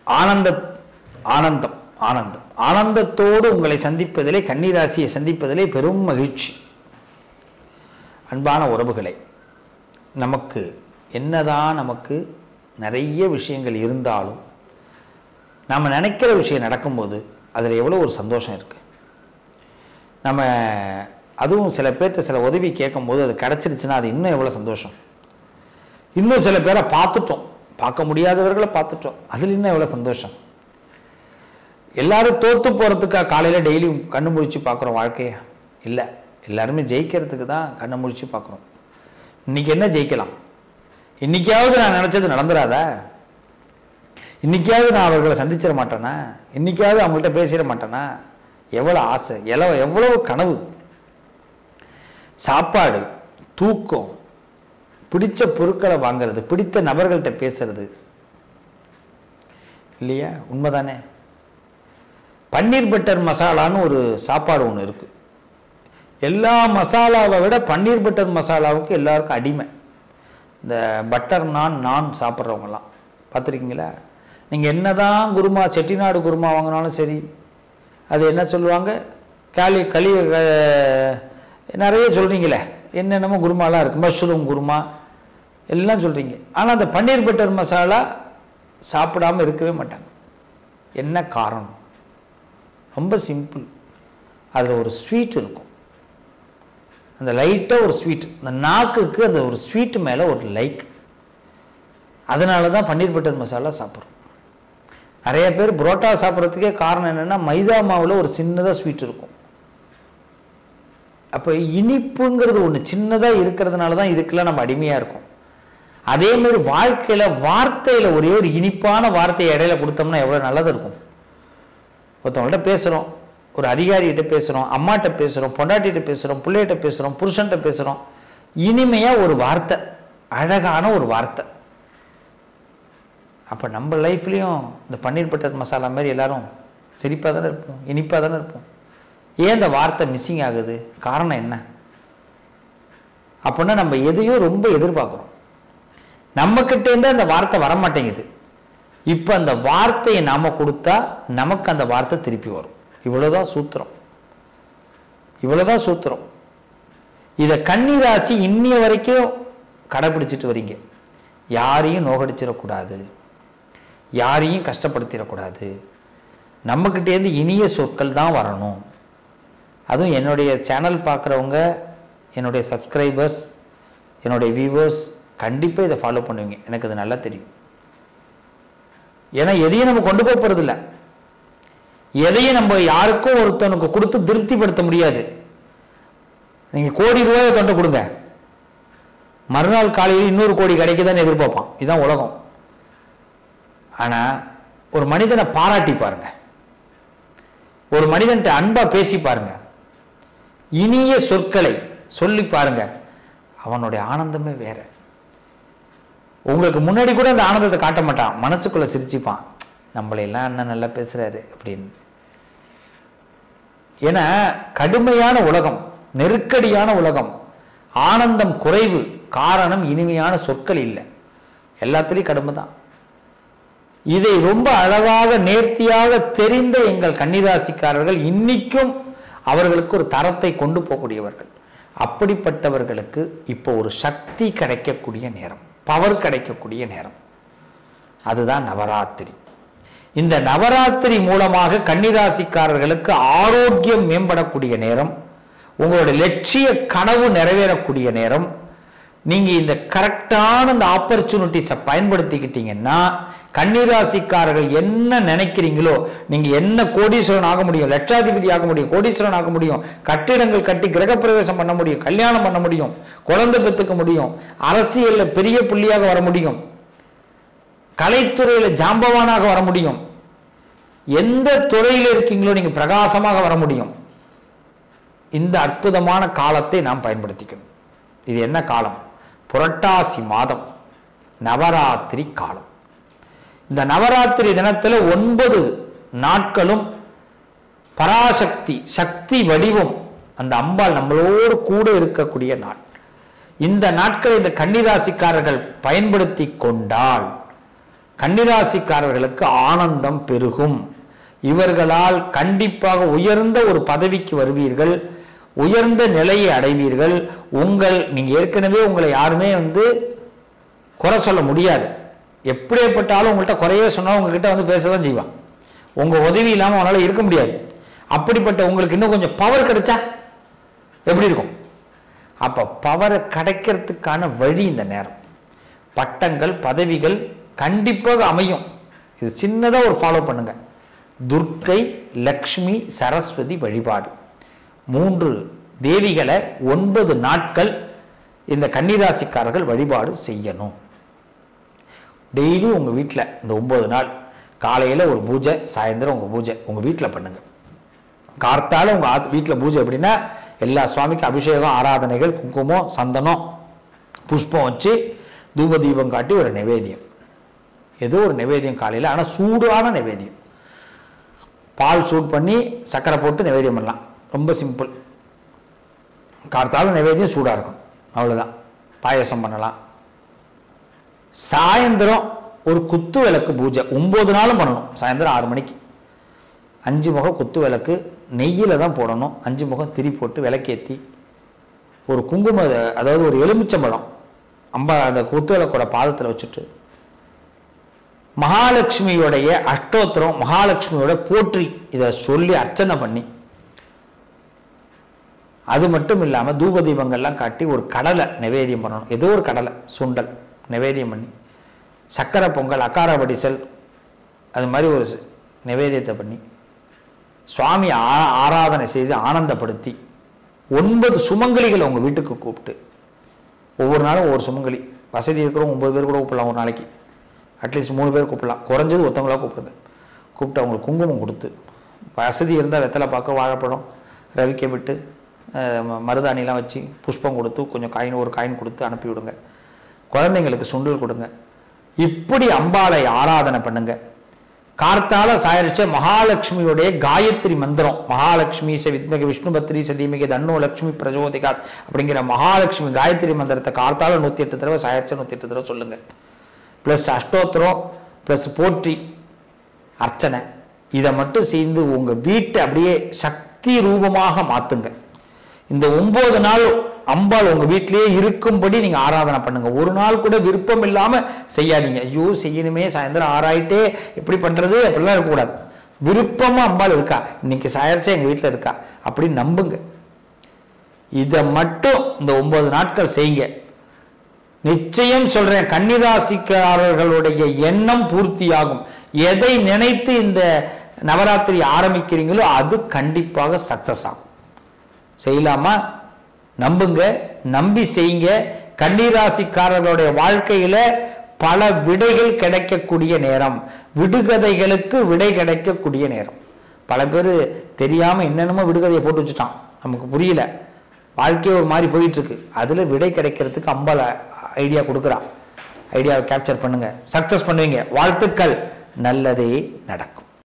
ஆனந்த ஆனந்தம் ஆனந்தம் ஆனந்தத்தோடு உங்களை சந்திப்பதிலே, கன்னிராசியை சந்திப்பதிலே பெரும் மகிழ்ச்சி. அன்பான உறவுகளை, நமக்கு என்னதான் நமக்கு நிறைய விஷயங்கள் இருந்தாலும் நம்ம நினைக்கிற விஷயம் நடக்கும்போது அதில் எவ்வளோ ஒரு சந்தோஷம் இருக்குது. நம்ம அதுவும் சில பேர்கிட்ட சில உதவி கேட்கும்போது அது கிடச்சிருச்சுன்னா அது இன்னும் எவ்வளோ சந்தோஷம். இன்னும் சில பேரை பார்த்துட்டோம், பார்க்க முடியாதவர்களை பார்த்துட்டோம், அதில் இன்னும் எவ்வளோ சந்தோஷம். எல்லாரும் தோற்று போகிறதுக்காக காலையில் டெய்லியும் கண்ணு முழிச்சு பார்க்குறோம் வாழ்க்கையை? இல்லை, எல்லாருமே ஜெயிக்கிறதுக்கு தான் கண்ணை முழிச்சு பார்க்குறோம். இன்றைக்கி என்ன ஜெயிக்கலாம்? இன்றைக்காவது நான் நினச்சது நடந்துடாதா? இன்றைக்காவது நான் அவர்களை சந்திச்சிட மாட்டேனா? இன்றைக்காவது அவங்கள்ட்ட பேசிட மாட்டேனா? எவ்வளோ ஆசை, எவ்வளவு கனவு. சாப்பாடு, தூக்கம், பிடிச்ச பொருட்களை வாங்கிறது, பிடித்த நபர்கள்ட்ட பேசுறது இல்லையா? உண்மைதானே? பன்னீர் பட்டர் மசாலான்னு ஒரு சாப்பாடு ஒன்று இருக்குது. எல்லா மசாலாவை விட பன்னீர் பட்டர் மசாலாவுக்கு எல்லாருக்கும் அடிமை. இந்த பட்டர் நான் சாப்பிட்றவங்கலாம் பார்த்துருக்கீங்களா? நீங்கள் என்ன தான் குருமா, செட்டிநாடு குருமா வாங்கினாலும் சரி, அது என்ன சொல்லுவாங்க, களி நிறைய சொல்கிறீங்களே, என்னென்னமோ குருமாலாம் இருக்குது, மஷ்ரூம் குருமா எல்லாம் சொல்கிறீங்க. ஆனால் அந்த பன்னீர் பட்டர் மசாலா சாப்பிடாமல் இருக்கவே மாட்டாங்க. என்ன காரணம்? ரொம்ப சிம்பிள். அதில் ஒரு ஸ்வீட் இருக்கும், அந்த லைட்டாக ஒரு ஸ்வீட், அந்த நாக்குக்கு அந்த ஒரு ஸ்வீட்டு மேலே ஒரு லைக். அதனால தான் பன்னீர் பட்டர் மசாலா சாப்பிட்றோம். நிறைய பேர் புரோட்டா சாப்பிட்றதுக்கே காரணம் என்னென்னா, மைதா மாவில் ஒரு சின்னதாக ஸ்வீட் இருக்கும். அப்போ இனிப்புங்கிறது ஒன்று சின்னதாக இருக்கிறதுனால தான் இதுக்கெல்லாம் நம்ம அடிமையாக இருக்கோம். அதே மாதிரி வாழ்க்கையில் வார்த்தையில் ஒரே ஒரு இனிப்பான வார்த்தையை இடையில கொடுத்தோம்னா எவ்வளோ நல்லது இருக்கும். ஒருத்தவங்கள்ட்ட பேசுகிறோம், ஒரு அதிகாரிகிட்ட பேசுகிறோம், அம்மாட்ட பேசுகிறோம், பொண்டாட்டிகிட்ட பேசுகிறோம், பிள்ளைகிட்ட பேசுகிறோம், புருஷன்கிட்ட பேசுகிறோம், இனிமையாக ஒரு வார்த்தை, அழகான ஒரு வார்த்தை. அப்போ நம்ம லைஃப்லேயும் இந்த பன்னீர் பட்டர் மசாலா மாதிரி எல்லாரும் சிரிப்பாக தானே இருப்போம், இனிப்பாக தானே இருப்போம். ஏன் இந்த வார்த்தை மிஸ்ஸிங் ஆகுது? காரணம் என்ன? அப்படின்னா நம்ம எதையும் ரொம்ப எதிர்பார்க்குறோம், நம்மக்கிட்டேருந்து அந்த வார்த்தை வரமாட்டேங்குது. இப்போ அந்த வார்த்தையை நாம் கொடுத்தா நமக்கு அந்த வார்த்தை திருப்பி வரும். இவ்வளோதான் சூத்திரம், இவ்வளோதான் சூத்திரம். இதை கன்னிராசி இன்னிய வரைக்கும் கடைப்பிடிச்சிட்டு வரீங்க. யாரையும் நோகடிச்சிடக்கூடாது, யாரையும் கஷ்டப்படுத்திடக்கூடாது, நம்மக்கிட்டேருந்து இனிய சொற்கள் தான் வரணும். அதுவும் என்னுடைய சேனல் பார்க்குறவங்க, என்னுடைய சப்ஸ்கிரைபர்ஸ், என்னுடைய வியூவர்ஸ் கண்டிப்பாக இதை ஃபாலோ பண்ணுவீங்க, எனக்கு அது நல்லா தெரியும். ஏன்னா எதையும் நம்ம கொண்டு போக போகிறதில்ல, எதையும் நம்ம யாருக்கும் ஒருத்தனுக்கு கொடுத்து திருப்திப்படுத்த முடியாது. நீங்கள் கோடி ரூபாயை தொண்டை கொடுங்க, மறுநாள் காலையில் இன்னொரு கோடி கிடைக்குதான்னு எதிர்பார்ப்பான். இதுதான் உலகம். ஆனால் ஒரு மனிதனை பாராட்டி பாருங்க, ஒரு மனிதன்கிட்ட அன்பா பேசி பாருங்க, இனிய சொற்களை சொல்லி பாருங்க, அவனுடைய ஆனந்தமே வேற. உங்களுக்கு முன்னாடி கூட அந்த ஆனந்தத்தை காட்ட மாட்டான், மனசுக்குள்ள சிரிச்சுப்பான், நம்மளையெல்லாம் அண்ணன் நல்லா பேசுறாரு அப்படின்னு. ஏன்னா கடுமையான உலகம், நெருக்கடியான உலகம், ஆனந்தம் குறைவு. காரணம் இனிமையான சொற்கள் இல்லை, எல்லாத்துலேயும் கடுமை தான். இதை ரொம்ப அழகாக நேர்த்தியாக தெரிந்த எங்கள் கன்னிராசிக்காரர்கள் இன்னைக்கும் அவர்களுக்கு ஒரு தரத்தை கொண்டு போகக்கூடியவர்கள். அப்படிப்பட்டவர்களுக்கு இப்போ ஒரு சக்தி கிடைக்கக்கூடிய நேரம், பவர் கிடைக்கக்கூடிய நேரம். அதுதான் நவராத்திரி. இந்த நவராத்திரி மூலமாக கன்னிராசிக்காரர்களுக்கு ஆரோக்கியம் மேம்படக்கூடிய நேரம், உங்களுடைய லட்சிய கனவு நிறைவேறக்கூடிய நேரம். நீங்க இந்த கரெக்டான இந்த ஆப்பர்ச்சுனிட்டிஸை பயன்படுத்திக்கிட்டீங்கன்னா கன்னிராசிக்காரர்கள் என்ன நினைக்கிறீங்களோ, நீங்க என்ன கோடீஸ்வரன் ஆக முடியும், லட்சாதிபதி ஆக முடியும், கோடீஸ்வரன் ஆக முடியும், கட்டிடங்கள் கட்டி கிரகப்பிரவேசம் பண்ண முடியும், கல்யாணம் பண்ண முடியும், குழந்தை பெற்றுக்க முடியும், அரசியலில் பெரிய புள்ளியாக வர முடியும், கலைத்துறையில் ஜாம்பவானாக வர முடியும், எந்த துறையில் இருக்கீங்களோ நீங்க பிரகாசமாக வர முடியும். இந்த அற்புதமான காலத்தை நாம் பயன்படுத்திக்கணும். இது என்ன காலம்? புரட்டாசி மாதம், நவராத்திரி காலம். இந்த நவராத்திரி தினத்தில் 9 நாட்களும் பராசக்தி, சக்தி வடிவம், அந்த அம்பாள் நம்மளோடு கூட இருக்கக்கூடிய நாள். இந்த நாட்களை இந்த கன்னிராசிக்காரர்கள் பயன்படுத்தி கொண்டால் கன்னிராசிக்காரர்களுக்கு ஆனந்தம் பெருகும். இவர்களால் கண்டிப்பாக உயர்ந்த ஒரு பதவிக்கு வருவீர்கள், உயர்ந்த நிலையை அடைவீர்கள். நீங்க ஏற்கனவே உங்களை யாருமே குறை சொல்ல முடியாது. எப்படிப்பட்டாலும் உங்கள்கிட்ட குறையே சொன்னாலும் உங்ககிட்ட பேசதான் செய்வான். உங்க உதவி இல்லாமல் அவனால இருக்க முடியாது. அப்படிப்பட்ட உங்களுக்கு இன்னும் கொஞ்சம் பவர் கிடைச்சா எப்படி இருக்கும்? அப்ப பவரை கிடைக்கிறதுக்கான வழி இந்த நேரம். பட்டங்கள் பதவிகள் கண்டிப்பாக அமையும். இது சின்னதா ஒரு ஃபாலோ பண்ணுங்க. துர்க்கை, லக்ஷ்மி, சரஸ்வதி வழிபாடு 3 தேவிகளை 9 நாட்கள் இந்த கன்னிராசிக்காரர்கள் வழிபாடு செய்யணும். டெய்லி உங்க வீட்டில் இந்த 9 நாள் காலையில் ஒரு பூஜை, சாயந்தரம் உங்க பூஜை உங்க வீட்டில் பண்ணுங்க. கார்த்தால உங்க வீட்டில் பூஜை எப்படின்னா எல்லா சுவாமிக்கும் அபிஷேகம், ஆராதனைகள், குங்குமம், சந்தனம், புஷ்பம் வச்சு தூப தீபம் காட்டி ஒரு நிவேதியம், ஏதோ ஒரு நிவேதியம் காலையில். ஆனால் சூடான நிவேதியம், பால் சூட் பண்ணி சர்க்கரை போட்டு நிவேதியம் பண்ணலாம். ரொம்ப சிம்பிள். கார்த்தாலும் நிவேதியம் சூடாக இருக்கும், அவ்வளோதான். பாயசம் பண்ணலாம். சாயந்தரம் ஒரு குத்து விளக்கு பூஜை 9 நாளும் பண்ணணும். சாயந்தரம் 6 மணிக்கு 5 முகம் குத்து விளக்கு நெய்யில் தான் போடணும். 5 முகம் திரி போட்டு விளக்கேற்றி ஒரு குங்கும, அதாவது ஒரு எலுமிச்சம்பழம் அந்த குத்து விளக்கோட பாதத்தில் வச்சுட்டு மகாலட்சுமியோடைய அஷ்டோத்திரம், மகாலட்சுமியோட போற்றி இதை சொல்லி அர்ச்சனை பண்ணி, அது மட்டும் இல்லாமல் தூப தீபங்கள்லாம் காட்டி ஒரு கடலை நிவேதியம் பண்ணணும். ஏதோ ஒரு கடலை சுண்டல் நிவேதியம் பண்ணி, சக்கரை பொங்கல், அக்கார வடிசல், அது மாதிரி ஒரு நிவேதியத்தை பண்ணி சுவாமி ஆராதனை செய்து ஆனந்தப்படுத்தி 9 சுமங்கலிகளை உங்கள் வீட்டுக்கு கூப்பிட்டு, ஒவ்வொரு நாளும் ஒவ்வொரு சுமங்கலி, வசதி இருக்கிறவங்க 9 பேர் கூட கூப்பிடலாம். ஒரு நாளைக்கு அட்லீஸ்ட் 3 பேர் கூப்பிடலாம். குறைஞ்சது ஒருத்தவங்களா கூப்பிடுங்க. கூப்பிட்டு அவங்களுக்கு குங்குமம் கொடுத்து, வசதி இருந்தால் வெத்தலை பார்க்க, வாழைப்பழம், ரவிக்க விட்டு, மருதாணிலாம் வச்சு புஷ்பம் கொடுத்து, கொஞ்சம் ஒரு காயின் கொடுத்து அனுப்பி விடுங்க. குழந்தைங்களுக்கு சுண்டல் கொடுங்க. இப்படி அம்பாளை ஆராதனை பண்ணுங்க. கார்த்தால சாயரிச்ச மகாலட்சுமியுடைய காயத்ரி மந்திரம், மகாலட்சுமி வித்மக விஷ்ணு பத்ரி சதீமிக தன்னோ லட்சுமி பிரஜோதிகாத் அப்படிங்கிற மகாலட்சுமி காயத்ரி மந்திரத்தை கார்த்தால 108 தடவை, சாயரிச்ச 108 தடவை சொல்லுங்க. பிளஸ் அஷ்டோத்திரம் பிளஸ் போற்றி அர்ச்சனை, இதை மட்டும் சேர்ந்து உங்க வீட்டை அப்படியே சக்தி ரூபமாக மாத்துங்க. இந்த 9 நாள் அம்பாள் உங்க வீட்டிலேயே இருக்கும்படி நீங்க ஆராதனை பண்ணுங்க. ஒரு நாள் கூட விருப்பம் இல்லாம செய்யாதீங்க. ஐயோ செய்யணுமே, சாயந்தரம் 6 ஆயிட்டே எப்படி பண்றது அப்படிலாம் இருக்கக்கூடாது. விருப்பமா அம்பாள் இருக்கா, இன்னைக்கு சாயரிச்சா எங்க வீட்டில் இருக்கா அப்படின்னு நம்புங்க. இதை மட்டும் இந்த 9 நாட்கள் செய்யுங்க. நிச்சயம் சொல்றேன், கன்னிராசிக்காரர்களுடைய எண்ணம் பூர்த்தியாகும். எதை நினைத்து இந்த நவராத்திரி ஆரம்பிக்கிறீங்களோ அது கண்டிப்பாக சக்சஸ் ஆகும். செய்யலாமா? நம்புங்க, நம்பி செய்யுங்க. கன்னிராசிக்காரர்களுடைய வாழ்க்கையில பல விடைகள் கிடைக்கக்கூடிய நேரம், விடுகதைகளுக்கு விடை கிடைக்கக்கூடிய நேரம். பல பேர் தெரியாம என்னென்னமோ விடுகதையை போட்டு வச்சுட்டான், நமக்கு புரியல, வாழ்க்கையை ஒரு மாதிரி போயிட்டு இருக்கு. அதுல விடை கிடைக்கிறதுக்கு அம்பாள் ஐடியா கொடுக்குறா. ஐடியாவை கேப்சர் பண்ணுங்க, சக்சஸ் பண்ணுவீங்க. வாழ்த்துக்கள், நல்லதே நடக்கும்.